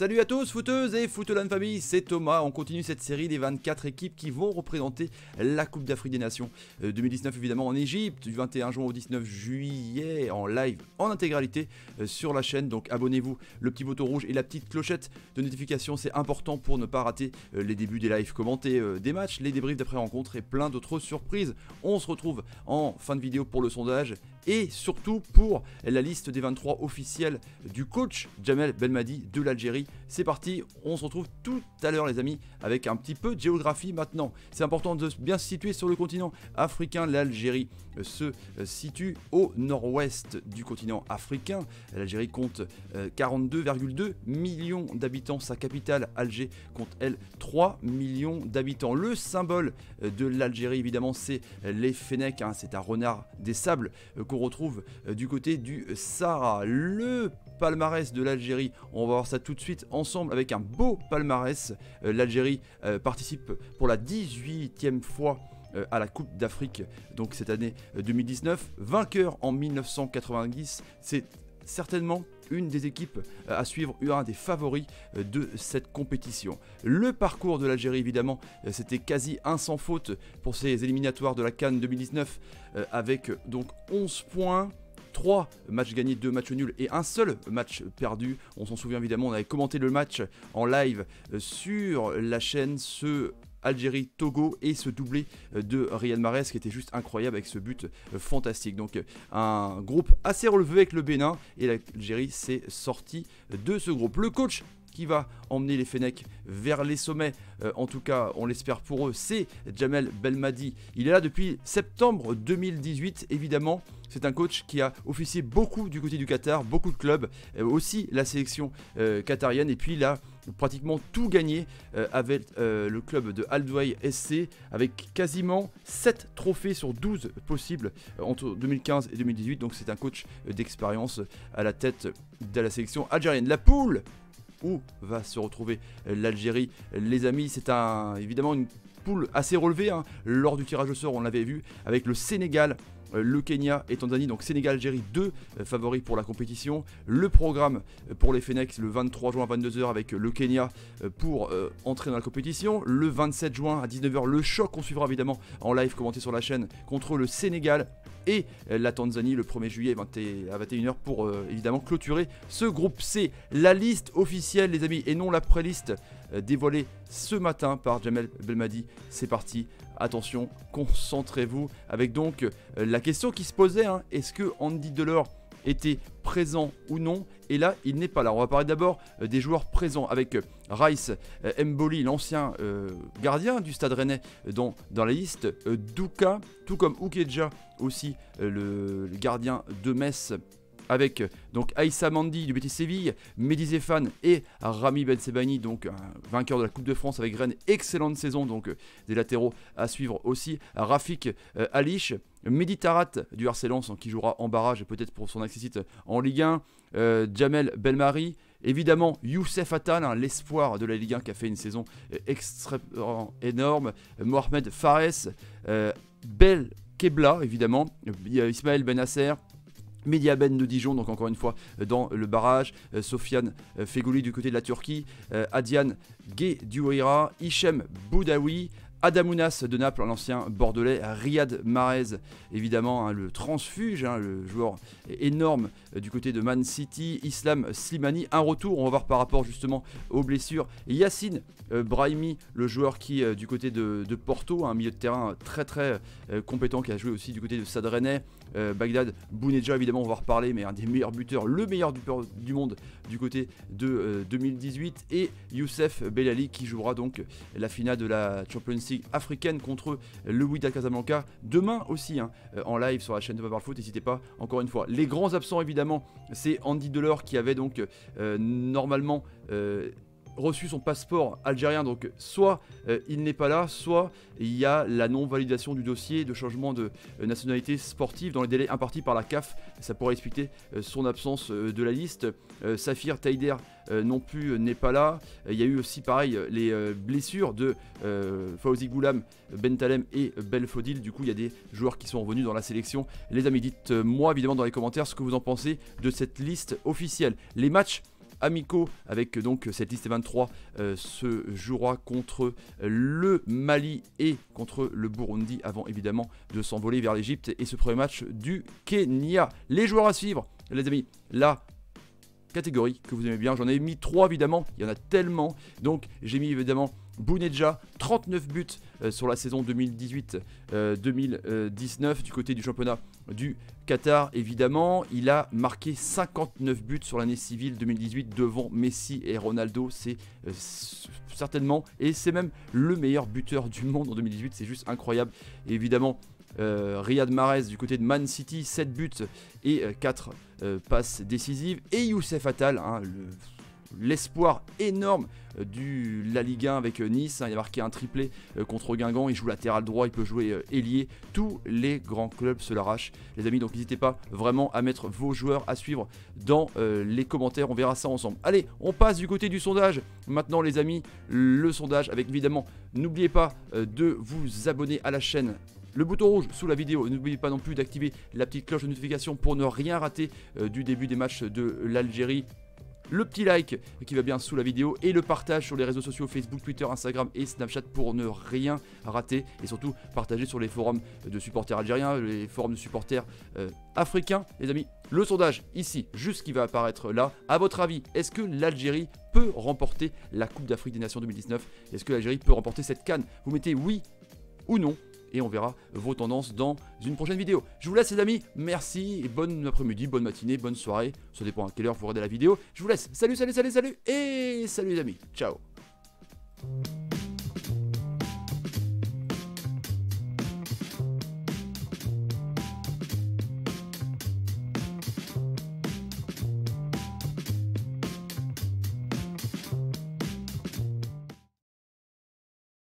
Salut à tous, footeuses et Footeland famille, c'est Thomas. On continue cette série des 24 équipes qui vont représenter la Coupe d'Afrique des Nations 2019 évidemment en Égypte, du 21 juin au 19 juillet en live en intégralité sur la chaîne. Donc abonnez-vous, le petit bouton rouge et la petite clochette de notification, c'est important pour ne pas rater les débuts des lives commentés des matchs, les débriefs d'après-rencontre et plein d'autres surprises. On se retrouve en fin de vidéo pour le sondage et surtout pour la liste des 23 officiels du coach Jamel Belmadi de l'Algérie. C'est parti, on se retrouve tout à l'heure les amis avec un petit peu de géographie maintenant. C'est important de bien se situer sur le continent africain. L'Algérie se situe au nord-ouest du continent africain. L'Algérie compte 42,2 millions d'habitants. Sa capitale Alger compte elle 3 millions d'habitants. Le symbole de l'Algérie évidemment c'est les Fennecs, hein. C'est un renard des sables qu'on retrouve du côté du Sahara. Le palmarès de l'Algérie, on va voir ça tout de suite ensemble avec un beau palmarès. L'Algérie participe pour la 18e fois à la Coupe d'Afrique, donc cette année 2019, vainqueur en 1990, c'est certainement une des équipes à suivre, un des favoris de cette compétition. Le parcours de l'Algérie évidemment, c'était quasi un sans faute pour ces éliminatoires de la CAN 2019 avec donc 11 points. 3 matchs gagnés, 2 matchs nuls et un seul match perdu. On s'en souvient évidemment, on avait commenté le match en live sur la chaîne, ce Algérie-Togo et ce doublé de Riyad Mahrez qui était juste incroyable avec ce but fantastique. Donc un groupe assez relevé avec le Bénin et l'Algérie s'est sortie de ce groupe. Le coach qui va emmener les Fennecs vers les sommets, en tout cas on l'espère pour eux, c'est Jamel Belmadi. Il est là depuis septembre 2018 évidemment. C'est un coach qui a officié beaucoup du côté du Qatar, beaucoup de clubs, aussi la sélection qatarienne, et puis il a pratiquement tout gagné avec le club de Al Douaï SC, avec quasiment 7 trophées sur 12 possibles entre 2015 et 2018. Donc c'est un coach d'expérience à la tête de la sélection algérienne. La poule où va se retrouver l'Algérie, les amis, c'est évidemment une poule assez relevée, hein. Lors du tirage au sort on l'avait vu avec le Sénégal, le Kenya et Tanzanie, donc Sénégal-Algérie, 2 favoris pour la compétition. Le programme pour les Fennecs le 23 juin à 22h avec le Kenya pour entrer dans la compétition. Le 27 juin à 19h, le choc qu'on suivra évidemment en live commenté sur la chaîne contre le Sénégal et la Tanzanie le 1er juillet à 21h pour évidemment clôturer ce groupe C. La liste officielle les amis et non la pré-liste dévoilée ce matin par Jamel Belmadi. C'est parti, attention, concentrez-vous avec donc la question qui se posait, hein, est-ce que Andy Delors était présent ou non, et là il n'est pas là. On va parler d'abord des joueurs présents avec Rice Mboli, l'ancien gardien du Stade Rennais dans la liste, Douka, tout comme Oukedja aussi, le gardien de Metz, avec donc Aïssa Mandi du Betis Séville, Mehdi Zéphane et Rami Bensebaini, donc vainqueur de la Coupe de France avec Rennes, excellente saison, donc des latéraux à suivre aussi. Rafik Alish, Mehdi Tarat du RC Lens qui jouera en barrage et peut-être pour son accessite en Ligue 1, Jamel Belmari, évidemment Youssef Attal, hein, l'espoir de la Ligue 1 qui a fait une saison extrêmement énorme, Mohamed Fares, Bel Kebla évidemment, Ismaël Benasser, Mediaben de Dijon, donc encore une fois dans le barrage, Sofiane Fegouli du côté de la Turquie, Adian Guedjouira, Hichem Boudaoui, Adamounas de Naples, l'ancien bordelais, Riyad Mahrez évidemment, hein, le transfuge, hein, le joueur énorme du côté de Man City, Islam Slimani, un retour, on va voir par rapport justement aux blessures, Yacine Brahimi, le joueur qui du côté de Porto, un milieu de terrain très compétent qui a joué aussi du côté de Stade Rennais, Bagdad Bounedja évidemment on va en reparler, mais un des meilleurs buteurs, le meilleur buteur du monde du côté de 2018, et Youssef Belali qui jouera donc la finale de la Champions League africaine contre le Wydad Casablanca demain aussi, hein, en live sur la chaîne de Papa Foot. N'hésitez pas, encore une fois. Les grands absents évidemment, c'est Andy Delors qui avait donc normalement reçu son passeport algérien, donc soit il n'est pas là, soit il y a la non-validation du dossier de changement de nationalité sportive dans les délais impartis par la CAF. Ça pourrait expliquer son absence de la liste. Safir Taider non plus n'est pas là. Il y a eu aussi pareil les blessures de Fawzi Goulam, Bentalem et Belfodil. Du coup il y a des joueurs qui sont revenus dans la sélection. Les amis, dites moi évidemment dans les commentaires ce que vous en pensez de cette liste officielle. Les matchs amicaux avec donc cette liste 23 se jouera contre le Mali et contre le Burundi avant évidemment de s'envoler vers l'Égypte et ce premier match du Kenya. Les joueurs à suivre, les amis, la catégorie que vous aimez bien, j'en ai mis 3 évidemment, il y en a tellement, donc j'ai mis évidemment Bounedjah, 39 buts sur la saison 2018-2019 du côté du championnat du Qatar. Évidemment, il a marqué 59 buts sur l'année civile 2018 devant Messi et Ronaldo. C'est certainement, et c'est même le meilleur buteur du monde en 2018, c'est juste incroyable. Et évidemment, Riyad Mahrez du côté de Man City, 7 buts et 4 passes décisives. Et Youssef Attal, hein, l'espoir énorme de la Ligue 1 avec Nice, hein, il a marqué un triplé contre Guingamp, il joue latéral droit, il peut jouer ailier, tous les grands clubs se l'arrachent les amis, donc n'hésitez pas vraiment à mettre vos joueurs à suivre dans les commentaires, on verra ça ensemble. Allez, on passe du côté du sondage maintenant les amis, le sondage avec évidemment, n'oubliez pas de vous abonner à la chaîne, le bouton rouge sous la vidéo, n'oubliez pas non plus d'activer la petite cloche de notification pour ne rien rater du début des matchs de l'Algérie. Le petit like qui va bien sous la vidéo et le partage sur les réseaux sociaux Facebook, Twitter, Instagram et Snapchat pour ne rien rater et surtout partager sur les forums de supporters algériens, les forums de supporters africains. Les amis, le sondage ici, juste qui va apparaître là. À votre avis, est-ce que l'Algérie peut remporter la Coupe d'Afrique des Nations 2019? Est-ce que l'Algérie peut remporter cette CAN? Vous mettez oui ou non et on verra vos tendances dans une prochaine vidéo. Je vous laisse les amis, merci et bon après-midi, bonne matinée, bonne soirée, ça dépend à quelle heure vous regardez la vidéo. Je vous laisse, salut, salut, salut, salut et salut les amis, ciao.